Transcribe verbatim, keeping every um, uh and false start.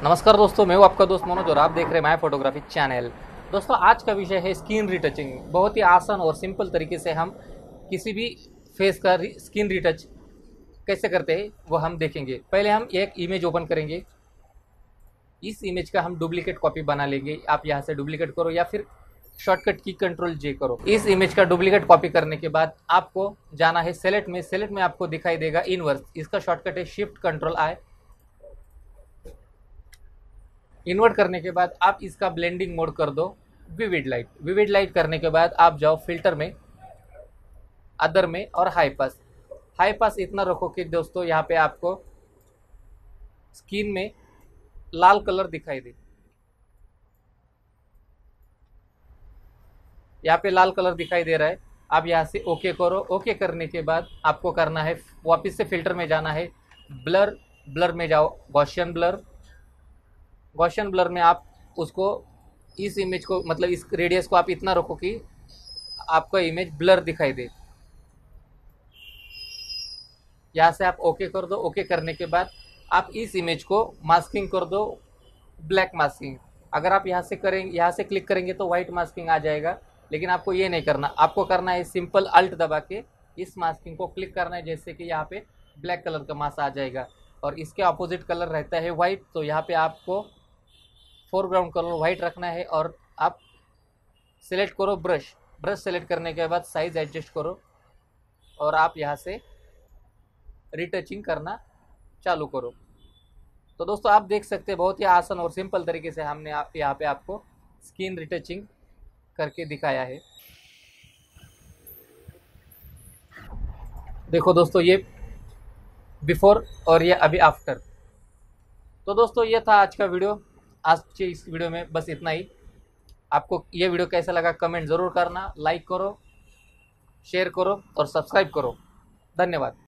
नमस्कार दोस्तों, मैं हूं आपका दोस्त मनोज और आप देख रहे हैं माय फोटोग्राफी चैनल। दोस्तों, आज का विषय है स्किन रिटचिंग। बहुत ही आसान और सिंपल तरीके से हम किसी भी फेस का स्किन रिटच कैसे करते हैं वो हम देखेंगे। पहले हम एक इमेज ओपन करेंगे। इस इमेज का हम डुप्लीकेट कॉपी बना लेंगे। आप यहाँ से डुप्लीकेट करो या फिर शॉर्टकट की कंट्रोल जे करो। इस इमेज का डुप्लीकेट कॉपी करने के बाद आपको जाना है सेलेक्ट में। सेलेक्ट में आपको दिखाई देगा इनवर्स। इसका शॉर्टकट है शिफ्ट कंट्रोल आई। इन्वर्ट करने के बाद आप इसका ब्लेंडिंग मोड कर दो विविड लाइट। विविड लाइट करने के बाद आप जाओ फिल्टर में, अदर में और हाई पास। हाई पास इतना रखो कि दोस्तों यहाँ पे आपको स्किन में लाल कलर दिखाई दे। यहाँ पे लाल कलर दिखाई दे रहा है। आप यहाँ से ओके करो। ओके करने के बाद आपको करना है वापस से फिल्टर में जाना है, ब्लर। ब्लर में जाओ, गॉसियन ब्लर। गॉसियन ब्लर में आप उसको इस इमेज को मतलब इस रेडियस को आप इतना रखो कि आपका इमेज ब्लर दिखाई दे। यहाँ से आप ओके कर दो। ओके करने के बाद आप इस इमेज को मास्किंग कर दो, ब्लैक मास्किंग। अगर आप यहाँ से करेंगे, यहाँ से क्लिक करेंगे तो वाइट मास्किंग आ जाएगा, लेकिन आपको ये नहीं करना। आपको करना है सिंपल अल्ट दबा के इस मास्किंग को क्लिक करना है, जैसे कि यहाँ पे ब्लैक कलर का मास्क आ जाएगा और इसके अपोजिट कलर रहता है वाइट। तो यहाँ पे आपको फोरग्राउंड कलर वाइट रखना है और आप सिलेक्ट करो ब्रश। ब्रश सेलेक्ट करने के बाद साइज एडजस्ट करो और आप यहाँ से रिटचिंग करना चालू करो। तो दोस्तों, आप देख सकते हैं बहुत ही आसान और सिंपल तरीके से हमने आप यहाँ पे आपको स्किन रिटचिंग करके दिखाया है। देखो दोस्तों, ये बिफोर और ये अभी आफ्टर। तो दोस्तों, ये था आज का वीडियो। आज के इस वीडियो में बस इतना ही। आपको ये वीडियो कैसा लगा कमेंट ज़रूर करना, लाइक करो, शेयर करो और सब्सक्राइब करो। धन्यवाद।